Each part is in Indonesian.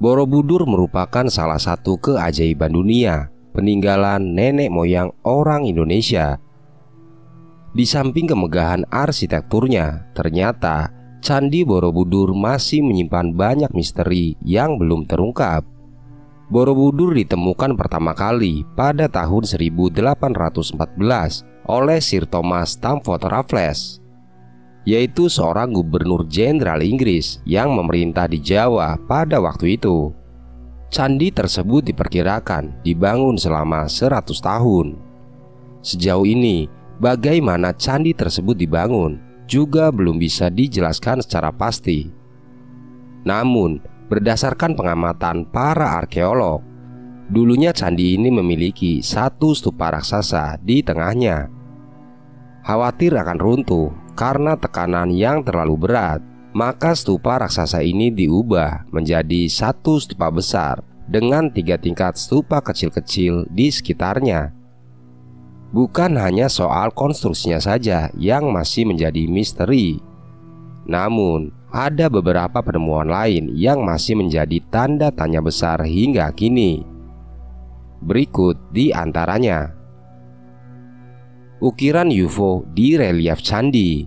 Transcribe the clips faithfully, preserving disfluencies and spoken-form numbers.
Borobudur merupakan salah satu keajaiban dunia, peninggalan nenek moyang orang Indonesia. Di samping kemegahan arsitekturnya, ternyata Candi Borobudur masih menyimpan banyak misteri yang belum terungkap. Borobudur ditemukan pertama kali pada tahun seribu delapan ratus empat belas oleh Sir Thomas Stamford Raffles, yaitu seorang gubernur jenderal Inggris yang memerintah di Jawa pada waktu itu. Candi tersebut diperkirakan dibangun selama seratus tahun. Sejauh ini, bagaimana candi tersebut dibangun juga belum bisa dijelaskan secara pasti. Namun, berdasarkan pengamatan para arkeolog, dulunya candi ini memiliki satu stupa raksasa di tengahnya. Khawatir akan runtuh karena tekanan yang terlalu berat, maka stupa raksasa ini diubah menjadi satu stupa besar dengan tiga tingkat stupa kecil-kecil di sekitarnya. Bukan hanya soal konstruksinya saja yang masih menjadi misteri, namun ada beberapa penemuan lain yang masih menjadi tanda tanya besar hingga kini. Berikut di antaranya: ukiran U F O di relief candi.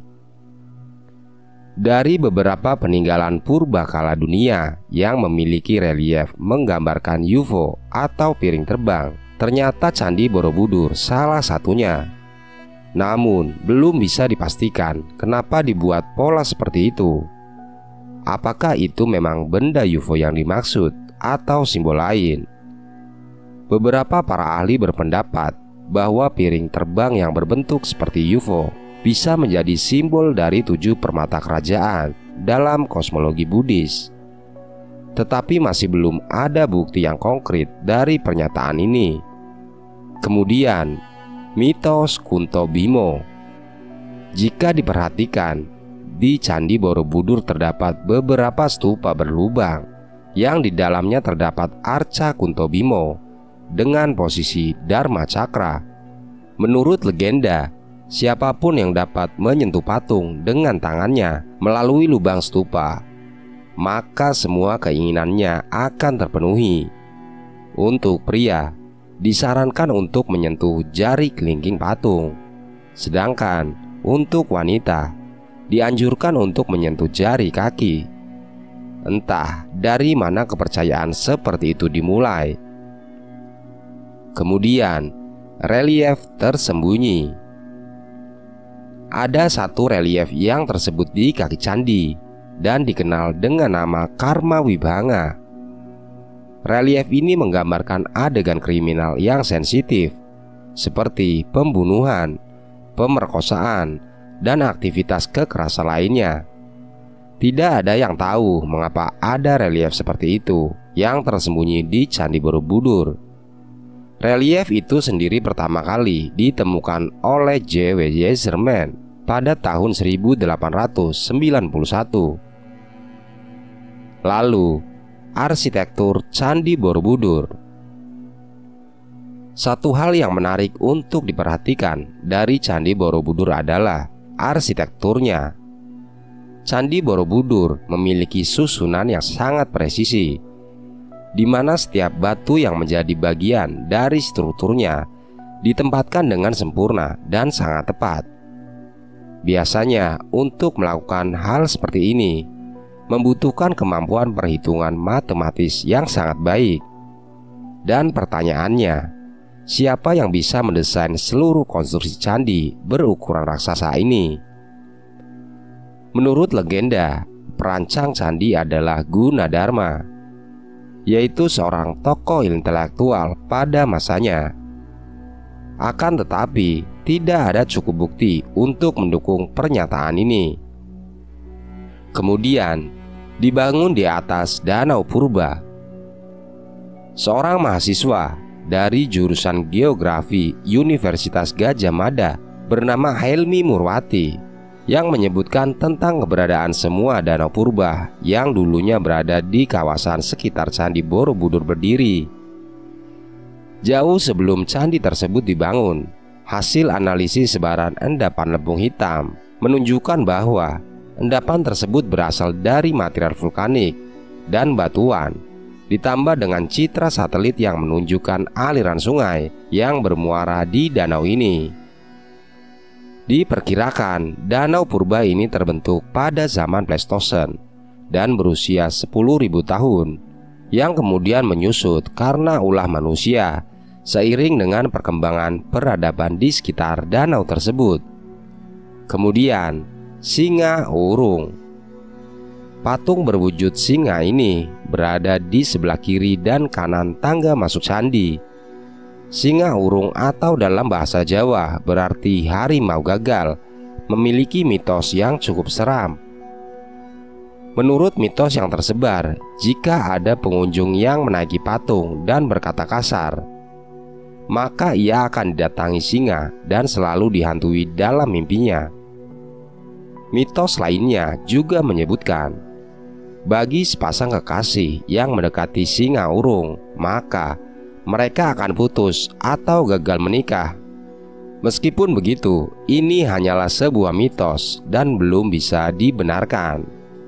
Dari beberapa peninggalan purbakala dunia yang memiliki relief menggambarkan U F O atau piring terbang, ternyata Candi Borobudur salah satunya. Namun belum bisa dipastikan kenapa dibuat pola seperti itu. Apakah itu memang benda U F O yang dimaksud atau simbol lain? Beberapa para ahli berpendapat bahwa piring terbang yang berbentuk seperti U F O bisa menjadi simbol dari tujuh permata kerajaan dalam kosmologi Buddhis. Tetapi masih belum ada bukti yang konkret dari pernyataan ini. Kemudian, mitos Kunto Bimo. Jika diperhatikan, di Candi Borobudur terdapat beberapa stupa berlubang yang di dalamnya terdapat arca Kunto Bimo dengan posisi Dharma Cakra. Menurut legenda, siapapun yang dapat menyentuh patung dengan tangannya melalui lubang stupa, maka semua keinginannya akan terpenuhi. Untuk pria, disarankan untuk menyentuh jari kelingking patung, sedangkan untuk wanita dianjurkan untuk menyentuh jari kaki. Entah dari mana kepercayaan seperti itu dimulai. Kemudian, relief tersembunyi. Ada satu relief yang tersebut di kaki candi dan dikenal dengan nama Karma Wibhanga. Relief ini menggambarkan adegan kriminal yang sensitif seperti pembunuhan, pemerkosaan, dan aktivitas kekerasan lainnya. Tidak ada yang tahu mengapa ada relief seperti itu yang tersembunyi di Candi Borobudur. Relief itu sendiri pertama kali ditemukan oleh J W Yeserman pada tahun seribu delapan ratus sembilan puluh satu. Lalu, arsitektur Candi Borobudur. Satu hal yang menarik untuk diperhatikan dari Candi Borobudur adalah arsitekturnya. Candi Borobudur memiliki susunan yang sangat presisi, di mana setiap batu yang menjadi bagian dari strukturnya ditempatkan dengan sempurna dan sangat tepat. Biasanya untuk melakukan hal seperti ini membutuhkan kemampuan perhitungan matematis yang sangat baik. Dan pertanyaannya, siapa yang bisa mendesain seluruh konstruksi candi berukuran raksasa ini? Menurut legenda, perancang candi adalah Gunadarma, yaitu seorang tokoh intelektual pada masanya. Akan tetapi, tidak ada cukup bukti untuk mendukung pernyataan ini. Kemudian, dibangun di atas danau purba. Seorang mahasiswa dari jurusan geografi Universitas Gadjah Mada bernama Helmi Murwati yang menyebutkan tentang keberadaan semua danau purba yang dulunya berada di kawasan sekitar Candi Borobudur berdiri. Jauh sebelum candi tersebut dibangun, hasil analisis sebaran endapan lempung hitam menunjukkan bahwa endapan tersebut berasal dari material vulkanik dan batuan ditambah dengan citra satelit yang menunjukkan aliran sungai yang bermuara di danau ini. Diperkirakan danau purba ini terbentuk pada zaman Pleistosen dan berusia sepuluh ribu tahun, yang kemudian menyusut karena ulah manusia seiring dengan perkembangan peradaban di sekitar danau tersebut. Kemudian, Singa Urung. Patung berwujud singa ini berada di sebelah kiri dan kanan tangga masuk candi. Singa Urung atau dalam bahasa Jawa berarti harimau gagal, memiliki mitos yang cukup seram. Menurut mitos yang tersebar, jika ada pengunjung yang menaiki patung dan berkata kasar, maka ia akan didatangi singa dan selalu dihantui dalam mimpinya. Mitos lainnya juga menyebutkan, bagi sepasang kekasih yang mendekati Singa Urung, maka mereka akan putus atau gagal menikah. Meskipun begitu, ini hanyalah sebuah mitos dan belum bisa dibenarkan.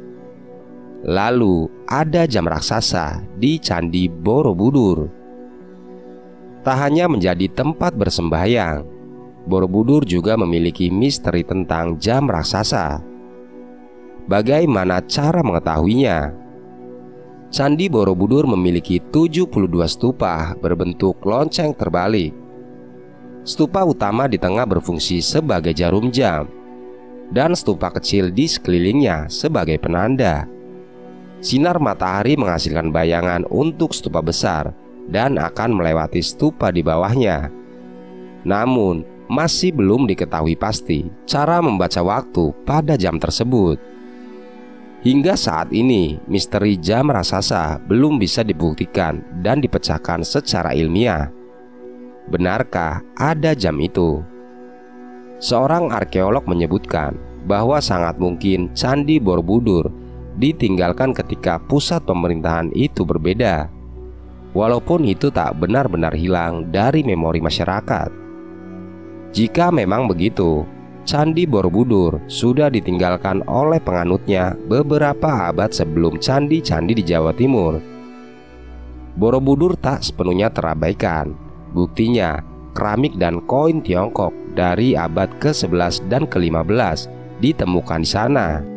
Lalu ada jam raksasa di Candi Borobudur. Tak hanya menjadi tempat bersembahyang, Borobudur juga memiliki misteri tentang jam raksasa. Bagaimana cara mengetahuinya? Candi Borobudur memiliki tujuh puluh dua stupa berbentuk lonceng terbalik. Stupa utama di tengah berfungsi sebagai jarum jam, dan stupa kecil di sekelilingnya sebagai penanda. Sinar matahari menghasilkan bayangan untuk stupa besar dan akan melewati stupa di bawahnya. Namun, masih belum diketahui pasti cara membaca waktu pada jam tersebut. Hingga saat ini, misteri jam raksasa belum bisa dibuktikan dan dipecahkan secara ilmiah. Benarkah ada jam itu? Seorang arkeolog menyebutkan bahwa sangat mungkin Candi Borobudur ditinggalkan ketika pusat pemerintahan itu berbeda, walaupun itu tak benar-benar hilang dari memori masyarakat. Jika memang begitu, Candi Borobudur sudah ditinggalkan oleh penganutnya beberapa abad sebelum candi-candi di Jawa Timur. Borobudur tak sepenuhnya terabaikan. Buktinya, keramik dan koin Tiongkok dari abad ke sebelas dan ke lima belas ditemukan di sana.